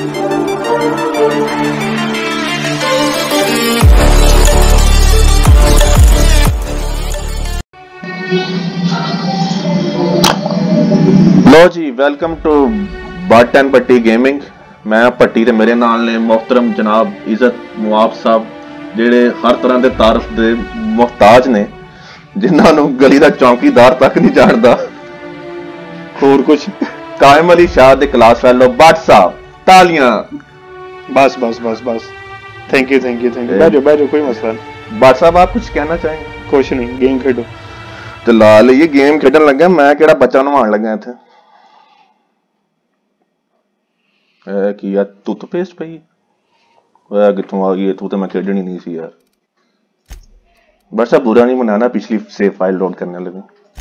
लो जी, welcome to Butt and Bhatti gaming. मैं भट्टी ते मेरे नाल ने मोहतरम जनाब इज्जत मुआब साहब, जेड़े हर तरह के तारफ दे मुहताज ने, जिन्हां नूं गली दा चौकीदार तक नहीं जानदा। होर कुछ कायम अली शाह दे क्लास फेलो बट साहब, तालियां। बस बस बस बस, thank you thank you thank you. बैठो बैठो, कोई मसला नहीं। बट साहब, आप कुछ कहना चाहेंगे? कुछ नहीं, गेम खेडो। तो लाल ये गेम खेडन लगा, मैं केड़ा बच्चा नवाण लगा इत्थे। की यार टूथपेस्ट पई कितों आ गई? तू तो मैं खेडनी नहीं सी यार। बस अब बुरा नहीं मनाना, पिछली सेव फाइल लोड करने लगे।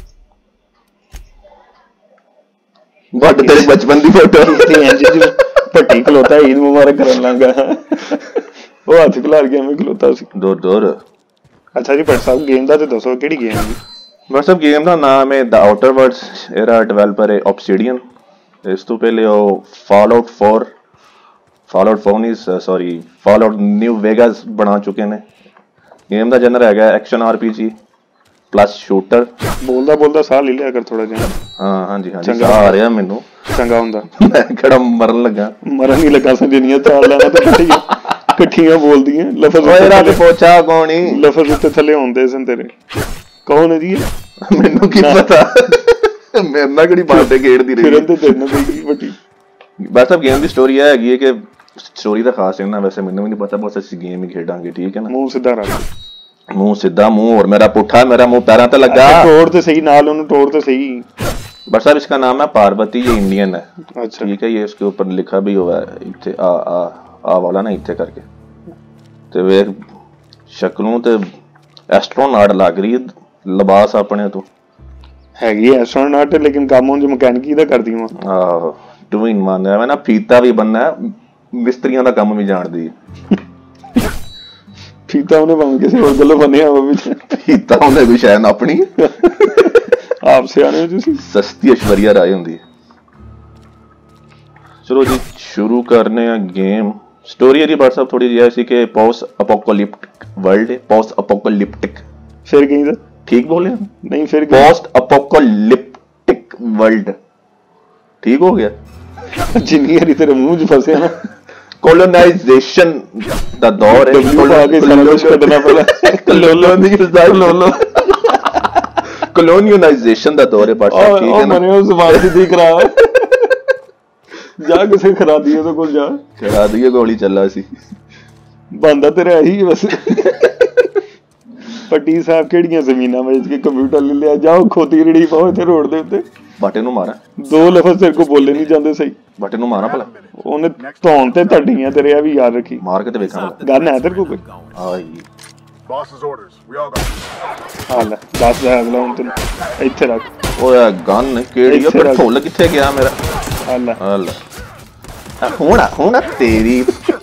बट तेरे बचपन की फोटो भट्टी खलोता ईद मुबारक करन लगा, वो हाथ खिलार गया, मैं खलोता सी दूर दूर। अच्छा जी भट्ट साहब, गेम दा ते दसो केड़ी गेम है? बस अब गेम का नाम है the outer worlds. Era developer है ऑब्सिडियन। इस तो पहले वो फॉलआउट 4 नहीं, सॉरी, फॉलआउट न्यू वेगास बना चुके ने। गेम का जनर है एक्शन आरपीजी प्लस शूटर। बोलदा बोलदा साह ले लिया कर थोड़ा जिहा। हाँ जी हाँ जी, साह आ रहा मैनू। चंगा हुंदा। मैं किहड़ा मरन लगा? मरन नहीं लगा, समझनियां ताल लाना ते कट्ठियां बोलदियां लफज। ओए रात पोछा कौन ही लफज उत्ते थले होंदे सन तेरे। कौन है जी? मैनू की पता, मेरे नाल किहड़ी बातें खेड़दी रही फिरन ते तेरे नाल कोई बटी। बस अब गेम की स्टोरी है कि स्टोरी तो खास है ना, वैसे मैंने भी नहीं पता, बस असं गेम ही खेडांगे, ठीक है ना। मुंह सीधा रख, मुंह सीधा, मुंह और मेरा पुठा, मेरा मुंह पैरों पे लगा। तोड़ तो सही, नाल उन्हें तोड़ तो सही। बट साहब इसका नाम है पार्वती, ये इंडियन है। अच्छा ठीक है, ये इसके ऊपर लिखा भी हुआ है इत्थे आ वाला ना इत्थे करके। ते वे शक्लों ते एस्ट्रोनॉट लग रही है, लिबास अपने तो हैगी एस्ट्रोनॉट, लेकिन काम उन मैकेनिकी दा करदी हूं। आहो, ट्विन मानया मैं ना, फीता भी बनना है, मिस्त्रियों का काम भी जानदी है। फीता उन्हें भाਵੇਂ किसी और गल्लों बनिया हो भी, फीता उन्हें भी शायद अपनी आप सियाने हो तुसी। सस्ती ऐश्वर्या राय होंदी है। चलो जी शुरू करने हैं गेम। स्टोरी है जी बट साहब थोड़ी जी ऐसी कि पोस्ट अपोकलिप्टिक वर्ल्ड है। पोस्ट अपोकलिप्टिक फिर कहीं दा ठीक बोले? नहीं, फिर पोस्ट अपोकलिप्टिक वर्ल्ड ठीक हो गया? जिन्नी हरी तेरे मुंह च फसे ना। कॉलोनाइजेशन दा दौर है। कॉलोनियलाइजेशन दा दौर है बट साहब, ठीक है ना। मैंने उस बात से देख रहा है, जा किसे खरा दिए तो कोल जा, खरा दिए गोली चला सी बंदा तेरा यही बस। पट्टी साहब केड़ियां जमीनां बेच के कंप्यूटर ले लिया, जाओ खोती रेड़ी पाओ इत्थे रोड दे उत्ते। बाटे नूं मारा, दो लफ्ज तेरे को बोले नहीं जाते सही। बाटे नूं मारा भला, ਉਹਨੇ ਧੌਣ ਤੇ ਧੱਡੀਆਂ ਤੇਰੇ ਆ ਵੀ ਯਾਦ ਰੱਖੀ। ਮਾਰ ਕੇ ਤੇ ਵੇਖਾਂ ਗਨ ਹੈ ਤੇਰੇ ਕੋਲ ਕੋਈ? ਆਈ Boss's orders. We all got. ਹਾਂ ਲੈ ਦੱਸ ਦੇ ਅਗਲਾ ਹੁਣ ਤੈਨੂੰ ਇੱਥੇ ਰੱਖ। ਓਏ ਗਨ ਕਿਹੜੀ ਆ? ਪਰ ਫੁੱਲ ਕਿੱਥੇ ਗਿਆ ਮੇਰਾ? ਹਾਂ ਲੈ ਹਾਂ ਲੈ ਹੁਣ ਤੇਰੀ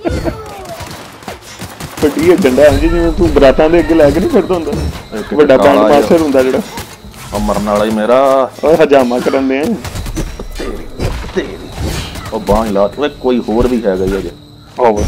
ਵੱਡੀ ਹੈ ਡੰਡਾ ਹੈ ਜਿਵੇਂ ਤੂੰ ਬਰਾਤਾਂ ਦੇ ਅੱਗੇ ਲੈ ਕੇ ਨਹੀਂ ਫਿਰਦਾ ਹੁੰਦਾ, ਵੱਡਾ ਬੈਂਡ ਮਾਸਟਰ ਹੁੰਦਾ ਜਿਹੜਾ। ਮਰਨ ਵਾਲਾ ਹੀ ਮੇਰਾ। ਓਏ ਹਜਾਮਾ ਕਰਨ ਦੇ ਤੇਰੀ ਉਹ ਬਾਂਹ ਲਾ। ਓਏ ਕੋਈ ਹੋਰ ਵੀ ਹੈਗਾ ਹੀ ਅਜੇ। ਆਹੋ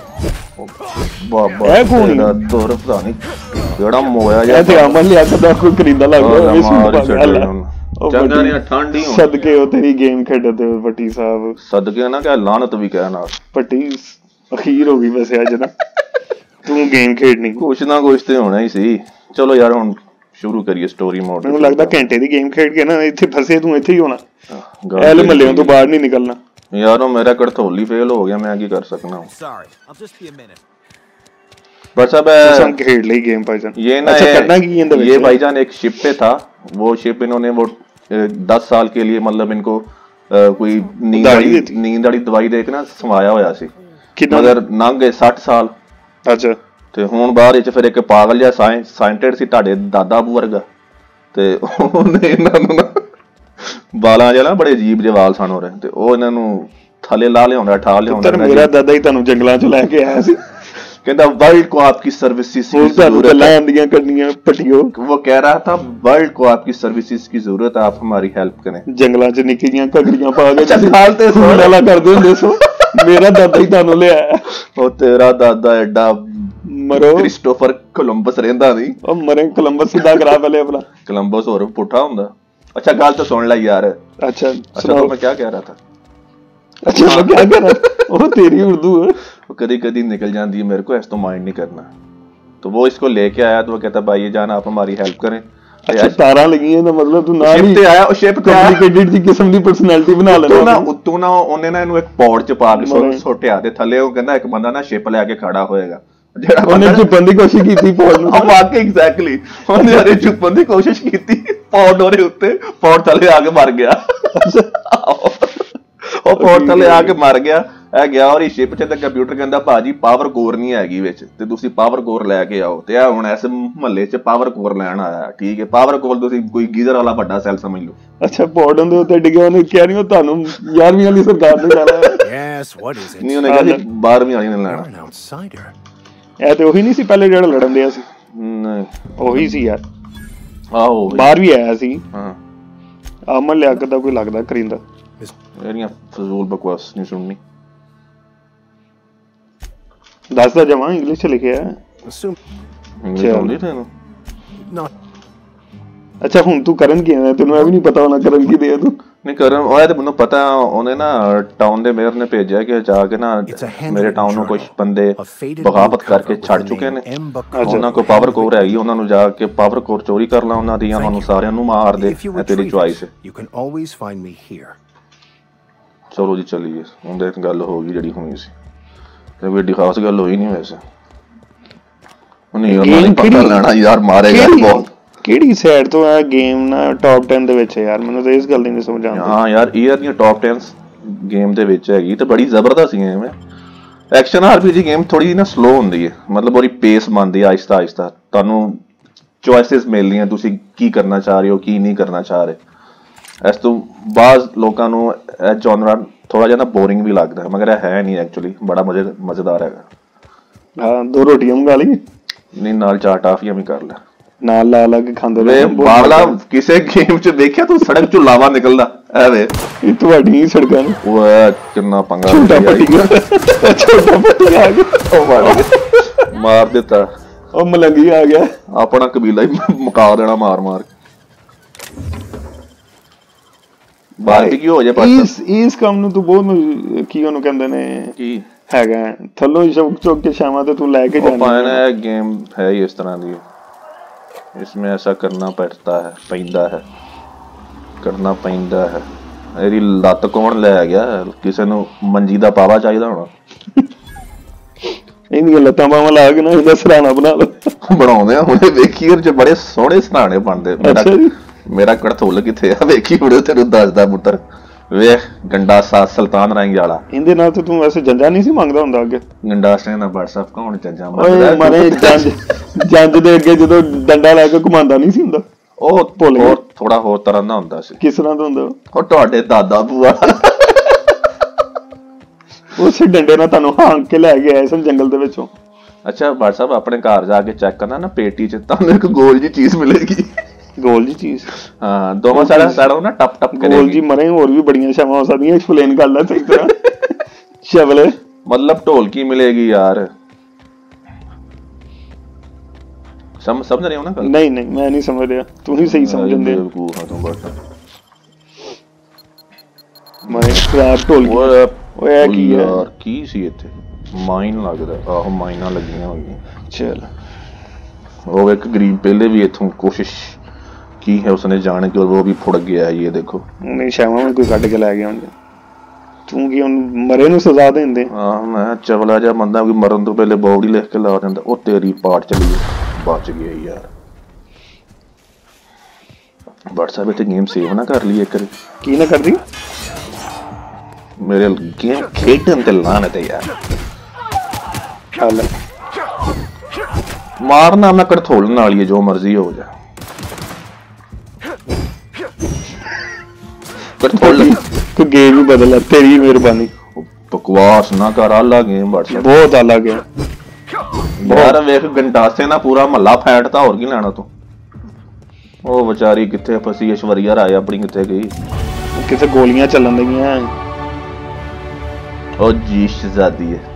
ਬਾਬਾ ਇਹ ਕੌਣ ਦਾ ਤੁਰ ਪਤਾ ਨਹੀਂ ਕਿਹੜਾ ਮੋਇਆ ਜਿਹਾ। ਇਹ ਤੇ ਅਮਨ ਲਿਆ ਕਦਾ ਕੋਈ ਖਰੀਦਾ ਲੱਗਦਾ ਇਸ ਨੂੰ ਚੰਗਾ ਨਹੀਂ ਠੰਡੀ ਹੋ ਸਦਕੇ ਉਹ ਤੇਰੀ ਗੇਮ ਖੇਡਦੇ ਹੋ ਪੱਟੀ ਸਾਹਿਬ। ਸਦਕੇ ਨਾ ਕਿ ਲਾਨਤ ਵੀ ਕਹਿ ਨਾਲ ਪੱਟੀ ਅਖੀਰ ਹੋ ਗਈ ਵੈਸੇ ਅੱਜ ਨਾ ਤੂੰ ਗੇਮ ਖੇਡਣੀ। ਕੁਛ ਨਾ ਕੁਛ ਤੇ ਹੋਣਾ ਹੀ ਸੀ। ਚਲੋ ਯਾਰ ਹੁਣ ਸ਼ੁਰੂ ਕਰੀਏ ਸਟੋਰੀ ਮੋਡ। ਮੈਨੂੰ ਲੱਗਦਾ ਘੰਟੇ ਦੀ ਗੇਮ ਖੇਡ ਕੇ ਨਾ ਇੱਥੇ ਫਸੇ ਤੂੰ ਇੱਥੇ ਹੀ ਹੋਣਾ, ਐਲ ਮੱਲਿਆਂ ਤੋਂ ਬਾਹਰ ਨਹੀਂ ਨਿਕਲਣਾ। यार मेरा कड़थोली फेल हो गया, मैं क्या कर सकना हूँ। बस अब खेल ली गेम भाईजान। ये ना ये भाईजान एक शिप पे था। वो शिप इन्होंने वो 10 साल के लिए मतलब इनको कोई नींद वाली दवाई दे के ना समाया होया सी, मगर लंघ गए 60 साल। अच्छा ते हुण बाहर विच फिर एक पागल जिहा साइंटिस्ट सी तुहाडे दादा बू वर्गा, ते ओहने इन्हां नूं ना ਵਾਲਾਂ ਜਿਹੜਾ ਬੜੇ ਅਜੀਬ ਜਿਹੇ ਵਾਲ ਸਨ ਹੋ ਰਹੇ ਤੇ ਉਹ ਇਹਨਾਂ ਨੂੰ ਥੱਲੇ ਲਾ ਲਿਆਉਂਦਾ ਠਾ ਲਿਆਉਂਦਾ। ਮੇਰਾ ਦਾਦਾ ਹੀ ਤੁਹਾਨੂੰ ਜੰਗਲਾਂ ਚੋਂ ਲੈ ਕੇ ਆਇਆ ਸੀ, कहता वर्ल्ड को आपकी सर्विसेज की जरूरत है। वो कह रहा था वर्ल्ड को आपकी सर्विसेज की जरूरत है, आप हमारी हेल्प करें। जंगलां च निक्कियां घगड़ियां पा के कर दे हुंदे सो ਮੇਰਾ ਦਾਦਾ ਹੀ ਤੁਹਾਨੂੰ ਲਿਆ। ਉਹ ਤੇਰਾ ਦਾਦਾ ਐਡਾ ਮਰੋ ਕ੍ਰਿਸਟੋਫਰ ਕੋਲੰਬਸ ਰਹਿੰਦਾ ਨਹੀਂ। ਉਹ ਮਰੇ ਕੋਲੰਬਸ ਸਿੱਧਾ ਕਰਾ ਪਹਿਲੇ ਆਪਣਾ। ਕੋਲੰਬਸ ਹੋਰ ਪੁੱਠਾ ਹੁੰਦਾ। ਅੱਛਾ ਗੱਲ ਤਾਂ ਸੁਣ ਲੈ ਯਾਰ। अच्छा तो मैं क्या कह रहा था? अच्छा मैं क्या कह रहा था? वो तेरी उर्दू है। वो कभी कभी निकल जाती है मेरे को, ऐसा तो माइंड नहीं करना। तो वो इसको लेके आया तो वो कहता भाई जान आप हमारी हेल्प करें। अच्छा तारा लगी है ना, मतलब तू ना शिप ते आया और शिप कॉम्प्लिकेटेड सी किस्म दी पर्सनालिटी बना लेना। उत्तों ना ਉਹਨੇ ਨਾ ਇਹਨੂੰ ਇੱਕ ਪੌੜ ਚ ਪਾ ਕੇ ਛੋਟਿਆ ਦੇ ਥੱਲੇ ਉਹ ਕਹਿੰਦਾ ਇੱਕ ਬੰਦਾ ਨਾ ਸ਼ਿਪ ਲੈ ਕੇ ਖੜਾ ਹੋਏਗਾ ਜਿਹੜਾ ਉਹਨੇ ਛੁਪਣ ਦੀ ਕੋਸ਼ਿਸ਼ ਕੀਤੀ ਪੌੜ ਨੂੰ। ਹਾਂ ਵਾਕਈ ਐਗਜ਼ੈਕਟਲੀ ਉਹਨੇ ਹਰੇ ਛੁਪਣ ਦੀ ਕੋਸ਼ਿਸ਼ ਕੀਤੀ ਪੌੜ ਉਹਦੇ ਉੱਤੇ ਪੌੜ ਥੱਲੇ ਆ ਕੇ ਮਰ ਗਿਆ। ਉਹ ਪੌੜ ਥੱਲੇ ਆ ਕੇ ਮਰ ਗਿਆ। ਇਹ ਗਿਆ ਔਰ ਸ਼ਿਪ 'ਚ ਤੇ ਕੰਪਿਊਟਰ ਕਹਿੰਦਾ ਭਾਜੀ ਪਾਵਰ ਕੋਰ ਨਹੀਂ ਹੈਗੀ ਵਿੱਚ ਤੇ ਤੁਸੀਂ ਪਾਵਰ ਕੋਰ ਲੈ ਕੇ ਆਓ। ਤੇ ਇਹ ਹੁਣ ਇਸ ਮਹੱਲੇ 'ਚ ਪਾਵਰ ਕੋਰ ਲੈਣ ਆਇਆ। ਠੀਕ ਹੈ ਪਾਵਰ ਕੋਰ ਤੁਸੀਂ ਕੋਈ ਗੀਜ਼ਰ ਵਾਲਾ ਵੱਡਾ ਸੈੱਲ ਸਮਝ ਲਓ। ਅੱਛਾ ਪੌੜਾਂ ਦੇ ਉੱਤੇ ਡਿੱਗਿਆ ਉਹਨੇ ਕਿਹਾ ਨਹੀਂ ਉਹ ਤੁਹਾਨੂੰ 11ਵੀਂ ਵਾਲੀ ਸਰਕਾਰ ਨੇ ਜਾਣਾ। ਨਹੀਂ ਉਹਨੇ ਕਿਹਾ 12ਵੀਂ ਵਾਲੀ ਨੇ ਲੈਣਾ। ਇਹ ਤੇ ਉਹੀ ਨਹੀਂ ਸੀ ਪਹਿਲੇ ਜਿਹੜਾ ਲੜਨ ਦਿਆ ਸੀ? ਨਹੀਂ ਉਹੀ ਸੀ ਯਾਰ। ਆਹੋ ਬਾਹਰ ਵੀ ਆਇਆ ਸੀ। ਹਾਂ ਅਮਨ ਲਿਆਕਤ ਦਾ ਕੋਈ ਲੱਗਦਾ ਕਰਿੰਦਾ। ਇਹਦੀਆਂ ਫਜ਼ੂਲ ਬਕਵਾਸ ਨਹੀਂ ਸੁਣਨੀ। ਦੱਸ ਦਾ ਜਮਾ ਇੰਗਲਿਸ਼ ਚ ਲਿਖਿਆ ਹੈ। ਅੱਛਾ ਹੁਣ ਤੂੰ ਕਰਨ ਕੀ ਆਇਆ? ਤੈਨੂੰ ਇਹ ਵੀ ਨਹੀਂ ਪਤਾ ਹੋਣਾ ਕਰਨ ਕੀ ਦੇ ਤੂੰ? ਨਹੀਂ ਕਰਨ ਉਹ ਤੇ ਮੈਨੂੰ ਪਤਾ। ਉਹਨੇ ਨਾ ਟਾਊਨ ਦੇ ਮੇਅਰ ਨੇ ਭੇਜਿਆ ਕਿ ਜਾ ਕੇ ਨਾ ਮੇਰੇ ਟਾਊਨ ਨੂੰ ਕੁਝ ਬੰਦੇ ਬਗਾਵਤ ਕਰਕੇ ਛੱਡ ਚੁੱਕੇ ਨੇ। ਉਹਨਾਂ ਕੋਲ ਪਾਵਰ ਕੋਰ ਹੈਗੀ, ਉਹਨਾਂ ਨੂੰ ਜਾ ਕੇ ਪਾਵਰ ਕੋਰ ਚੋਰੀ ਕਰ ਲਾ ਉਹਨਾਂ ਦੀਆਂ, ਉਹਨਾਂ ਨੂੰ ਸਾਰਿਆਂ ਨੂੰ ਮਾਰ ਦੇ। ਤੇਰੀ ਚੁਆਇਸ ਹੈ। ਚਲੋ ਜੀ ਚੱਲੀਏ। ਉਹਦੇ ਗੱਲ ਹੋ ਗਈ ਜਿਹੜੀ ਹੋਣੀ ਸੀ ਤੇ ਵੀ ਏਡੀ ਖਾਸ ਗੱਲ ਹੋਈ ਨਹੀਂ ਵੈਸੇ। ਉਹਨੇ ਉਹਨਾਂ ਨੇ ਪਤਾ ਲੈਣਾ ਯਾਰ ਮਾਰੇਗਾ ਬਹੁਤ। ਕਿਹੜੀ ਸਾਈਡ ਤੋਂ ਆ ਗੇਮ ਨਾ ਟੌਪ 10 ਦੇ ਵਿੱਚ ਯਾਰ? ਮੈਨੂੰ ਤਾਂ ਇਸ ਗੱਲ ਦੀ ਨਹੀਂ ਸਮਝ ਆਉਂਦੀ। ਹਾਂ ਯਾਰ ਈਅਰ ਦੀਆਂ ਟੌਪ 10 ਗੇਮ ਦੇ ਵਿੱਚ ਹੈਗੀ ਤੇ ਬੜੀ ਜ਼ਬਰਦਸਤ ਗੇਮ ਹੈ। ਐਕਸ਼ਨ ਆਰਪੀਜੀ ਗੇਮ ਥੋੜੀ ਜਿਹੀ ਨਾ ਸਲੋ ਹੁੰਦੀ ਹੈ, ਮਤਲਬ ਉਹਦੀ ਪੇਸ ਮੰਨਦੀ ਹੈ ਆਹਿਸਤਾ ਆਹਿਸਤਾ। ਤੁਹਾਨੂੰ ਚੋਇਸਿਸ ਮਿਲਦੀਆਂ ਤੁਸੀਂ ਕੀ ਕਰਨਾ ਚਾਹ ਰਹੇ ਹੋ ਕੀ ਨਹੀਂ ਕਰਨਾ ਚਾਹ ਰਹੇ। ਇਸ ਤੋਂ ਬਾਅਦ ਲੋਕਾਂ ਨੂੰ ਇਹ ਜਨਰਾ ਥੋੜਾ ਜਿਹਾ ਨਾ ਬੋਰਿੰਗ ਵੀ ਲੱਗਦਾ ਹੈ, ਮਗਰ ਇਹ ਹੈ ਨਹੀਂ ਐਕਚੁਅਲੀ ਬੜਾ ਮਜ਼ੇਦਾਰ ਹੈਗਾ। ਹਾਂ 2 ਰੋਟੀਆਂ ਮੰਗਾ ਲਈ ਨਹੀਂ ਨਾਲ 4 ਟਾਫੀਆਂ ਵੀ ਕਰ ਲੈ ਨਾਲ ਲਾ ਲਾ ਕੇ ਖਾਂਦੇ ਰਹੇ। ਬਾਬਲਾ ਕਿਸੇ ਗੇਮ 'ਚ ਦੇਖਿਆ ਤੂੰ ਸੜਕ 'ਚੋਂ ਲਾਵਾ ਨਿਕਲਦਾ ਐਵੇਂ? ਇਹ ਤੁਹਾਡੀ ਸੜਕਾਂ ਨੇ ਉਹ ਕਿੰਨਾ ਪੰਗਾ ਛੋਟਾ ਪੱਟੀ ਆ ਗਿਆ ਉਹ ਮਾਰ ਦਿੱਤਾ। ਉਹ ਮਲੰਗੀ ਆ ਗਿਆ ਆਪਣਾ ਕਬੀਲਾ ਹੀ ਮੁਕਾ ਦੇਣਾ ਮਾਰ ਮਾਰ ਕੇ। ਬਾਰਬੀਕਿਊ ਹੋ ਜਾ ਇਸ ਕੰਮ ਨੂੰ ਤੂੰ ਬਹੁਤ ਕੀ ਉਹਨੂੰ ਕਹਿੰਦੇ ਨੇ ਕੀ ਹੈਗਾ ਥੱਲੋਂ ਚੁੱਕ ਕੇ ਸ਼ਾਮਾਂ ਤੇ ਤੂੰ ਲੈ ਕੇ ਜਾਣਾ। ਗੇਮ ਹੈ ਹੀ ਇਸ ਤਰ੍ਹਾਂ ਦੀ। इसमें ऐसा करना पड़ता है पैंदा है करना पैंदा है। ਇਹਦੀ ਲੱਤ ਕੌਣ ਲੈ ਗਿਆ? ਕਿਸੇ ਨੂੰ ਮੰਜੀ ਦਾ ਪਾਵਾ ਚਾਹੀਦਾ ਹੋਣਾ। ਇਹਦੀਆਂ ਲੱਤਾਂ ਪਾਵਾਂ ਲਾ ਕੇ ਨਾ ਇਹਦਾ ਸਰਾਣਾ ਬਣਾ ਲਓ। ਬਣਾਉਂਦੇ ਆ ਹੁਣੇ ਵੇਖੀ ਉਹਦੇ 'ਚ ਬੜੇ ਸੋਹਣੇ ਸਰਾਣੇ ਬਣਦੇ। ਮੇਰਾ ਕੜਥੁੱਲ ਕਿੱਥੇ ਆ ਵੇਖੀ ਹੁਣੇ ਤੈਨੂੰ ਦੱਸਦਾ ਪੁੱਤਰ। ਵੇਖ ਗੰਡਾਸਾ ਸੁਲਤਾਨ ਰੰਗ ਵਾਲਾ। ਇਹਦੇ ਨਾਲ ਤੇ ਤੂੰ ਵੈਸੇ ਜੰਜਾ ਨਹੀਂ ਸੀ ਮੰਗਦਾ ਹੁੰਦਾ ਅੱਗੇ? ਗੰਡਾਸੇ ਨਾਲ WhatsApp ਕੌਣ ਜੰਜਾ ਮੰਗਦਾ? ਮਾਰੇ ਜੰਜ ਦੇ ਅੱਗੇ ਜਦੋਂ ਡੰਡਾ ਲੈ ਕੇ ਘੁਮਾਉਂਦਾ ਨਹੀਂ ਸੀ ਹੁੰਦਾ ਉਹ ਭੁੱਲ ਗਿਆ। ਥੋੜਾ ਹੋਰ ਤਰ੍ਹਾਂ ਦਾ ਹੁੰਦਾ ਸੀ। ਕਿਸ ਤਰ੍ਹਾਂ ਦਾ ਹੁੰਦਾ ਉਹ? ਤੁਹਾਡੇ ਦਾਦਾ ਭੂਆ ਉਸ ਡੰਡੇ ਨਾਲ ਤੁਹਾਨੂੰ ਹਾਂਕ ਕੇ ਲੈ ਕੇ ਆਏ ਸਨ ਜੰਗਲ ਦੇ ਵਿੱਚੋਂ। ਅੱਛਾ WhatsApp ਆਪਣੇ ਘਰ ਜਾ ਕੇ ਚੈੱਕ ਕਰਨਾ ਨਾ ਪੇਟੀ 'ਚ ਤੁਹਾਨੂੰ ਇੱਕ ਗੋਲ ਜਿਹੀ ਚੀਜ਼ ਮਿਲੇਗੀ। ਗੋਲ ਜੀ ਚੀਜ਼? ਹਾਂ ਦੋਵਾਂ ਸਾਡਾ ਨਾ ਟਪ ਟਪ ਕਰੇ ਗੋਲ ਜੀ ਮਰੇ। ਹੋਰ ਵੀ ਬੜੀਆਂ ਸ਼ਾਵਾਂ ਹੋ ਸਕਦੀਆਂ ਐਕਸਪਲੇਨ ਕਰ ਲੈ ਸਹੀ ਤਰ੍ਹਾਂ। ਸ਼ਵਲੇ ਮਤਲਬ ਢੋਲਕੀ ਮਿਲੇਗੀ ਯਾਰ। ਸਮਝ ਰਹੇ ਹੋ ਨਾ? ਨਹੀਂ ਨਹੀਂ ਮੈਂ ਨਹੀਂ ਸਮਝ ਰਿਹਾ, ਤੂੰ ਹੀ ਸਹੀ ਸਮਝਦੇ। ਮੈਂ ਖਰਾਬ ਢੋਲਕੀ ਓਏ ਕੀ ਯਾਰ ਕੀ ਸੀ ਇੱਥੇ? ਮਾਈਨ ਲੱਗਦਾ। ਆਹੋ ਮਾਈਨਾਂ ਲੱਗੀਆਂ ਹੋਈਆਂ। ਚੱਲ ਉਹ ਇੱਕ ਗਰੀਬ ਪਹਿਲੇ ਵੀ ਇੱਥੋਂ ਕੋਸ਼ਿਸ਼ की है उसने जाने की और वो भी फुड़ गया है। ये देखो नहीं शामा में कोई कट के लै गया होंगे तू की मरे नूं सजा देंदे। हां मैं चवला जा बंदा कोई मरन तो पहले बॉडी लिख के ला दिंदा। ओ तेरी पाट चली बच गई यार। WhatsApp पे गेम सेव ना कर ली एक की ना कर दी मेरे गेम खेडन ते लानत है यार। चल मारना मैं कड़थोलन वाली है जो मर्जी हो जाए। तो गेम ही बदला तेरी मेहरबानी। बकवास ना कर आला गेम WhatsApp बहुत आला गेम यार। वेख गंडासे ना पूरा महला फैटता और की लेना तू। ओ बेचारी किथे फसी ऐश्वर्या राय अपनी किथे गई? किथे गोलियां चलन लगियां ओ जी शहजादी है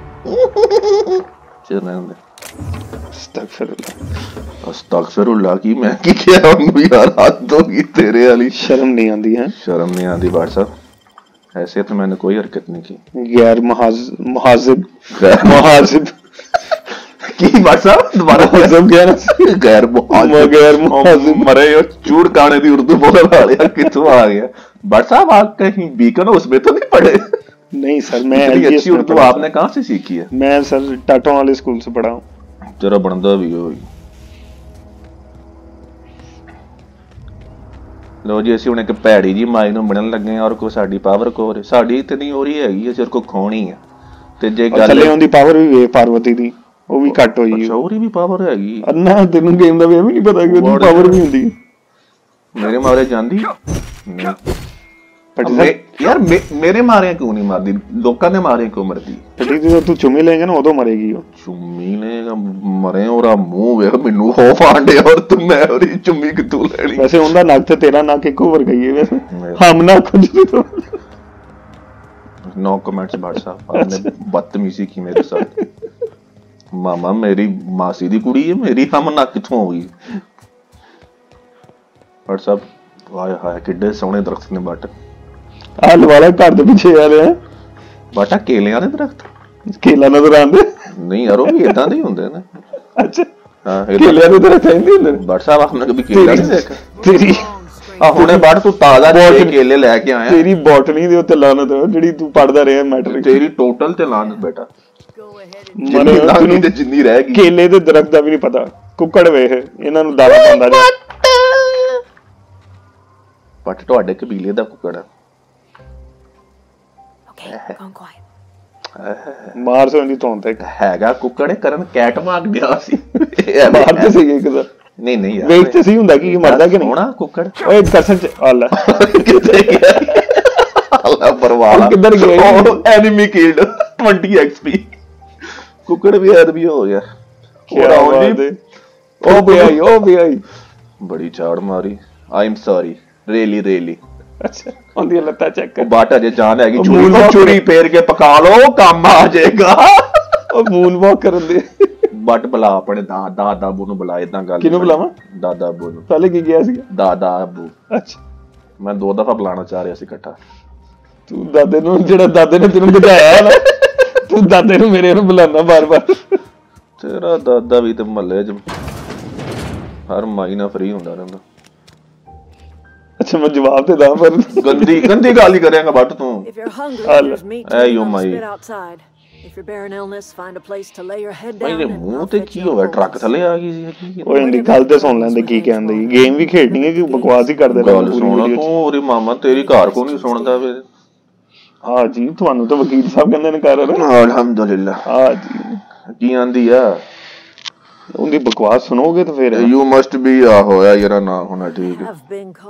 चल रहने दे अस्तगफिरुल्लाह की मैं की किया यार हद होगी तेरे वाली शर्म नहीं आती है शर्म नहीं आती भाई साहब ऐसे तो मैंने कोई हरकत नहीं की गैर मुहाजिब की भाई साहब दोबारा मुहाजिब क्या ना गैर मुहाजिब मरे यो चूड़ काने दी उर्दू बोलने वाले किथों आ गया भाई साहब आप कहीं बीकन उसमें तो नहीं पढ़े नहीं सर मैं अच्छी उर्दू आपने कहाँ से सीखी है मैं सर टाटों वाले स्कूल से पढ़ा हूँ तेरा बनदा भी हो लो जी ਅਸੀਂ ਹੁਣ ਇੱਕ ਭੈੜੀ ਜੀ ਮਾਈ ਨੂੰ ਬਣਨ ਲੱਗੇ ਆ ਔਰ ਕੋ ਸਾਡੀ ਪਾਵਰ ਕੋ ਸਾਡੀ ਤੇ ਨਹੀਂ ਹੋ ਰਹੀ ਹੈਗੀ ਸਿਰ ਕੋ ਖੋਣੀ ਆ ਤੇ ਜੇ ਗੱਲ ਥੱਲੇ ਉਹਦੀ ਪਾਵਰ ਵੀ ਵੇ ਪਾਰਵਤੀ ਦੀ ਉਹ ਵੀ ਘੱਟ ਹੋਈ ਅੱਛਾ ਉਹਦੀ ਵੀ ਪਾਵਰ ਹੈਗੀ ਅੰਨਾ ਤੈਨੂੰ ਗੇਮ ਦਾ ਵੀ ਨਹੀਂ ਪਤਾ ਕਿ ਉਹਦੀ ਪਾਵਰ ਵੀ ਹੁੰਦੀ ਮੇਰੇ ਮਾਰੇ ਜਾਂਦੀ यार मेरे मारे क्यों नहीं मारती लोकां ने मारे क्यों मरदी पटी जो तू चुम्मी लेगा ना उदो मरेगी वो चुम्मी लेगा मरे और मुंह वे मेनू खौफ आंडे और तू मैं और चुम्मी कितों लेनी वैसे उनदा नक ते तेरा नक एक ओवर गई है वैसे हम ना कुछ तो नो कमेंट्स भाई साहब आपने बदतमीजी की मेरे साथ मामा मेरी मासी दी कुड़ी है मेरी हम नक किथों होगी भाई साहब हाय हाय किड्डे सोहने दरख्त ने बट हाल वाला घर दे पीछे आ रहे हैं बाटा केलियां दे दरख्त केला नजर आंदे नहीं यार वो भी इदां दे हुंदे ने अच्छा हां केलियां दे दरख्त नहीं हुंदे बट साहब आपने कभी केला नहीं देखा तेरी ਹੁਣੇ ਬਾੜ ਤੂੰ ਤਾਜ਼ਾ ਕੇਲੇ ਲੈ ਕੇ ਆਇਆ ਤੇਰੀ ਬੋਟਨੀ ਦੇ ਉੱਤੇ ਲਾਨਤ ਜਿਹੜੀ ਤੂੰ ਪੜਦਾ ਰਿਹਾ ਮੈਟ੍ਰਿਕ ਤੇਰੀ ਟੋਟਲ ਤੇ ਲਾਨਤ ਬੇਟਾ ਮਨੇ ਤੈਨੂੰ ਤੇ ਜਿੰਨੀ ਰਹਿ ਗਈ ਕੇਲੇ ਦੇ ਦਰਖਤ ਦਾ ਵੀ ਨਹੀਂ ਪਤਾ ਕੁੱਕੜ ਵੇਖ ਇਹਨਾਂ ਨੂੰ ਦਾਣਾ ਪਾਉਂਦਾ ਜਾ ਬਟ ਤੁਹਾਡੇ ਕਬੀਲੇ ਦਾ ਕੁੱਕੜ ਮਾਰ ਸੋਂ ਦੀ ਧੌਣ ਤੇ ਹੈਗਾ ਕੁੱਕੜ ਕਰਨ ਕੈਟ ਮਾਰ ਗਿਆ ਸੀ ਮਾਰ ਤੇ ਸੀ ਇੱਕ ਦਾ ਨਹੀਂ ਨਹੀਂ ਯਾਰ ਵੇਖ ਤੇ ਸੀ ਹੁੰਦਾ ਕਿ ਮਰਦਾ ਕਿ ਨਹੀਂ ਹੋਣਾ ਕੁੱਕੜ ਓਏ ਕਸਮ ਚ ਅੱਲਾ ਕਿੱਥੇ ਗਿਆ ਅੱਲਾ ਪਰਵਾਲਾ ਕਿੱਧਰ ਗਿਆ ਐਨੀਮੀ ਕਿਲਡ 20 XP ਕੁੱਕੜ ਵੀ ਆਦਮੀ ਹੋ ਗਿਆ ਕੀ ਬਾਤ ਹੈ ਉਹ ਵੀ ਆਈ ਬੜੀ ਝਾੜ ਮਾਰੀ ਆਈ ਐਮ ਸੌਰੀ ਰੀਲੀ ਅੱਛਾ ਉਹਦੀ ਲੱਤਾਂ ਚੈੱਕ ਕਰ ਬਾਟਾ ਜੇ ਜਾਨ ਹੈਗੀ ਚੂਰੀ ਫੇਰ ਕੇ ਪਕਾ ਲੋ ਕੰਮ ਆ ਜਾਏਗਾ ਉਹ ਮੂਨ ਵਾਕ ਕਰਨ ਦੇ ਬਟ ਬੁਲਾ ਆਪਣੇ ਦਾਦਾ ਅਬੂ ਨੂੰ ਬੁਲਾ ਇਦਾਂ ਗੱਲ ਕਿਹਨੂੰ ਬੁਲਾਵਾਂ ਦਾਦਾ ਅਬੂ ਨੂੰ ਪਹਿਲੇ ਕੀ ਗਿਆ ਸੀ ਦਾਦਾ ਅਬੂ ਅੱਛਾ ਮੈਂ 2 ਦਫਾ ਬੁਲਾਣਾ ਚਾਹ ਰਿਹਾ ਸੀ ਇਕੱਠਾ ਤੂੰ ਦਾਦੇ ਨੂੰ ਜਿਹੜਾ ਦਾਦੇ ਨੇ ਤੈਨੂੰ ਬੁਝਾਇਆ ਨਾ ਤੂੰ ਦਾਦੇ ਨੂੰ ਮੇਰੇ ਨੂੰ ਬੁਲਾਣਾ ਬਾਰ-ਬਾਰ ਤੇਰਾ ਦਾਦਾ ਵੀ ਤੇ ਮਹੱਲੇ 'ਚ ਹਰ ਮਹੀਨਾ ਫ੍ਰੀ ਹੁੰਦਾ ਰਹਿੰਦਾ ਅੱਛਾ ਮੈਂ ਜਵਾਬ ਤੇ ਦਾਂ ਪਰ ਗੰਦੀ ਗੱਲ ਹੀ ਕਰਿਆਗਾ ਬੱਟ ਤੂੰ ਐ ਯੋ ਮਾਈ ਮੇਰੇ ਮੂੰਹ ਤੇ ਕੀ ਹੋਇਆ ਟਰੱਕ ਥੱਲੇ ਆ ਗਈ ਸੀ ਓਏ ਇੰਦੀ ਗੱਲ ਤੇ ਸੁਣ ਲੈਂਦੇ ਕੀ ਕਹਿੰਦੇ ਗੇਮ ਵੀ ਖੇਡਣੀ ਹੈ ਕਿ ਬਕਵਾਸ ਹੀ ਕਰਦੇ ਗੱਲ ਸੁਣ ਤੂੰ ਉਹਦੇ ਮਾਮਾ ਤੇਰੀ ਘਰ ਕੋ ਨਹੀਂ ਸੁਣਦਾ ਵੇ ਹਾਂ ਜੀ ਤੁਹਾਨੂੰ ਤਾਂ ਵਕੀਲ ਸਾਹਿਬ ਕਹਿੰਦੇ ਨੇ ਕਰ ਅਲਹਮਦੁਲਿਲਾ ਹਾਂ ਜੀ ਕੀ ਆਂਦੀ ਆ ਉਹਦੀ ਬਕਵਾਸ ਸੁਣੋਗੇ ਤਾਂ ਫਿਰ ਯੂ ਮਸਟ ਬੀ ਆ ਹੋਇਆ ਯਾਰ ਨਾ ਹੋਣਾ ਠੀਕ ਹੈ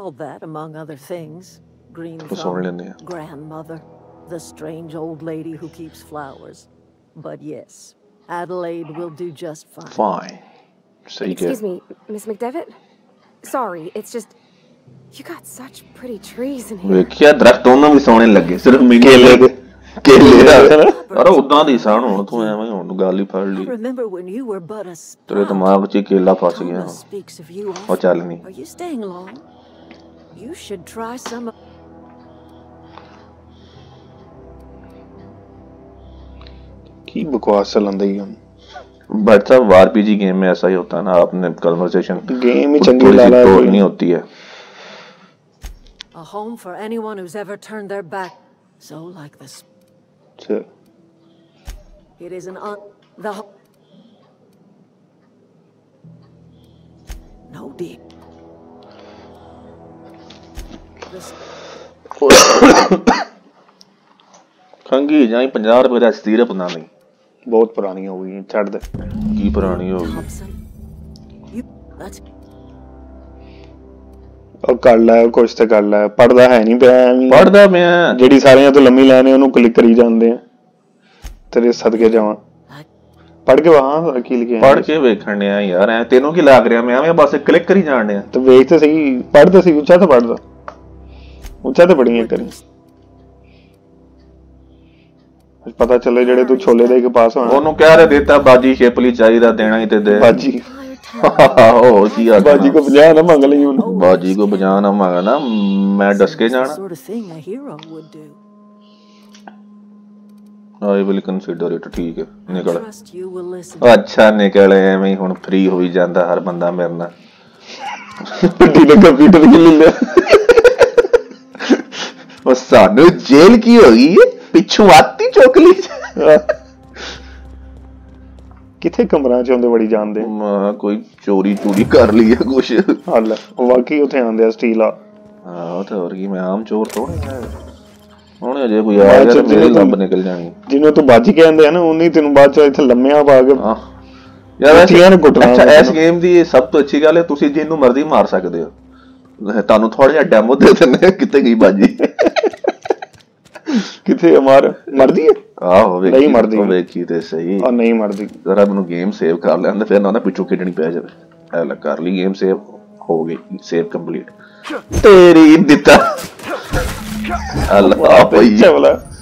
ਸੁਣ ਲੈਂਦੇ ਆ grandmother, the strange old lady who keeps flowers. But yes, Adelaide will do just fine. Fine. Excuse me, Miss McDevitt? Sorry, it's just you got such pretty trees in here. ਵੇਖਿਆ ਦਰਖਤ ਉਹਨਾਂ ਵੀ ਸੋਹਣੇ ਲੱਗੇ ਸਿਰਫ ਮੈਨੂੰ ਕੇਲੇ ਦਾ ਅਰੇ ਉਦਾਂ ਦੀ ਸਾਣ ਹੁਣ ਤੂੰ ਐਵੇਂ ਹੁਣ ਗੱਲ ਹੀ ਫੜ ਲਈ ਤੇਰੇ ਦਿਮਾਗ 'ਚ ਕੇਲਾ ਫਸ ਗਿਆ ਉਹ ਚੱਲ ਨਹੀਂ Are you staying long? You should try some. की बकवास चलंदा ही हम बट सब आरपीजी गेम में ऐसा ही होता है ना आपने कन्वर्सेशन गेम ही चंगी लाला नहीं होती है A home for anyone who's ever turned their back so like this. Sure. It is an the no deep. खंगी जाई 50 रुपए ਦਾ ਸਿਰਫ ਨਾ ਨਹੀਂ ਬਹੁਤ ਪੁਰਾਣੀ ਹੋ ਗਈ ਛੱਡ ਦੇ ਕੀ ਪੁਰਾਣੀ ਹੋ ਗਈ ਉਹ ਕਰ ਲੈ ਕੁਛ ਤੇ ਕਰ ਲੈ ਪੜਦਾ ਹੈ ਨਹੀਂ ਪਿਆ ਐਵੇਂ ਪੜਦਾ ਮੈਂ ਜਿਹੜੀ ਸਾਰਿਆਂ ਤੋਂ ਲੰਮੀ ਲਾਈਨ ਹੈ ਉਹਨੂੰ ਕਲਿੱਕ ਕਰੀ ਜਾਂਦੇ ਆ ਤੇਰੇ ਸਦਕੇ ਜਾਵਾਂ ਪੜ ਕੇ ਵਾਹ ਕੀ ਲਿਖਿਆ ਪੜ ਕੇ ਵੇਖਣ ਆ ਯਾਰ ਐ ਤੈਨੂੰ ਕੀ ਲੱਗ ਰਿਹਾ ਮੈਂ ਐਵੇਂ ਬਸ ਕਲਿੱਕ ਕਰੀ ਜਾਣ ਆ ਤੇ ਵੇਖ ਤੇ ਸਹੀ ਪੜਦਾ ਸੀ ਉੱਚਾ ਤਾਂ ਪੜਦਾ ਉੱਚਾ ਤਾਂ ਪੜੀਆਂ ਕਰੀ ਪਤਾ ਚੱਲੇ ਜਿਹੜੇ ਤੂੰ ਛੋਲੇ ਦੇ ਕੇ ਪਾਸ ਹੋਣਾ। ਉਹਨੂੰ ਕਹਿ ਰਿਹਾ ਦਿੱਤਾ ਬਾਜੀ ਸ਼ਿਪਲੀ ਚਾਹੀਦਾ ਦੇਣਾ ਹੀ ਤੇ ਦੇ ਬਾਜੀ। ਹੋਰ ਕੀ ਆ ਬਾਜੀ ਕੋ 50 ਨਾ ਮੰਗ ਲਈ ਉਹਨੂੰ। ਬਾਜੀ ਕੋ 50 ਨਾ ਮੰਗਣਾ ਮੈਂ ਡਸ ਕੇ ਜਾਣਾ। I will consider it ਠੀਕ ਹੈ ਨਿਕਲ। ਅੱਛਾ ਨਿਕਲ ਐਵੇਂ ਹੁਣ ਫ੍ਰੀ ਹੋਈ ਜਾਂਦਾ ਹਰ ਬੰਦਾ ਮੇਰੇ ਨਾਲ। ਪੱਟੀ ਨੇ ਕੰਪਿਊਟਰ ਕਿ ਲੈ ਲਿਆ। ਉਹ ਸਾਨੂੰ ਜੇਲ੍ਹ ਕੀ ਹੋ ਗਈ ਹੈ ਪਿੱਛੋਂ ਆਤੀ ਚੋਕਲੀ ਕਿੱਥੇ ਕਮਰਾਂ ਚ ਹੁੰਦੇ ਬੜੀ ਜਾਣਦੇ ਕੋਈ ਚੋਰੀ ਕਰ ਲਈ ਹੈ ਕੁਛ ਹੱਲ ਵਾਕਈ ਉੱਥੇ ਆਉਂਦੇ ਆ ਸਟੀਲ ਆ ਉਹ ਤਾਂ ਹੋਰ ਕੀ ਮੈਂ ਆਮ ਚੋਰ ਥੋੜੀ ਹੁਣ ਅਜੇ ਕੋਈ ਆ ਗਿਆ ਮੇਰੇ ਲੱਭ ਨਿਕਲ ਜਾਣੀ ਜਿਹਨੂੰ ਤੂੰ ਬਾਜੀ ਕਹਿੰਦੇ ਆ ਨਾ ਉਹਨੇ ਤੈਨੂੰ ਬਾਅਦ ਚ ਇੱਥੇ ਲੰਮਿਆਂ ਪਾ ਕੇ ਯਾਰ ਅੱਛਾ ਇਸ ਗੇਮ ਦੀ ਸਭ ਤੋਂ ਅੱਛੀ ਗੱਲ ਹੈ ਤੁਸੀਂ ਜਿਹਨੂੰ ਮਰਜ਼ੀ ਮਾਰ ਸਕਦੇ ਹੋ ਤੁਹਾਨੂੰ ਥੋੜਾ ਜਿਹਾ ਡੈਮੋ ਦੇ ਦਿੰਦੇ ਕਿੱਥੇ ਗਈ ਬਾਜੀ ਕਿੱਥੇ ਮਰਦੀ ਹੈ ਆਹੋ ਨਹੀਂ ਮਰਦੀ ਵੇਖੀ ਤੇ ਸਹੀ ਆ ਨਹੀਂ ਮਰਦੀ ਜ਼ਰਾ ਮੈਨੂੰ ਗੇਮ ਸੇਵ ਕਰ ਲੈਂਦੇ ਫਿਰ ਨਾ ਪਿੱਛੋਂ ਖੇਡਣੀ ਪੈ ਜਾਵੇ ਐ ਕਰ ਲਈ ਗੇਮ ਸੇਵ ਹੋ ਗਈ ਸੇਵ ਕੰਪਲੀਟ ਤੇਰੀ ਦਿੱਤਾ ਅੱਲਾਹ ਭਈ